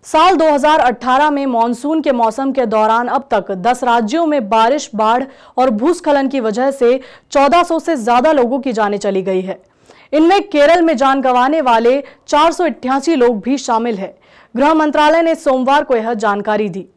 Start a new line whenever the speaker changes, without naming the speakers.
साल 2018 में मानसून के मौसम के दौरान अब तक 10 राज्यों में बारिश, बाढ़ और भूस्खलन की वजह से 1400 से ज्यादा लोगों की जानें चली गई है। इनमें केरल में जान गंवाने वाले 488 लोग भी शामिल हैं। गृह मंत्रालय ने सोमवार को यह जानकारी दी।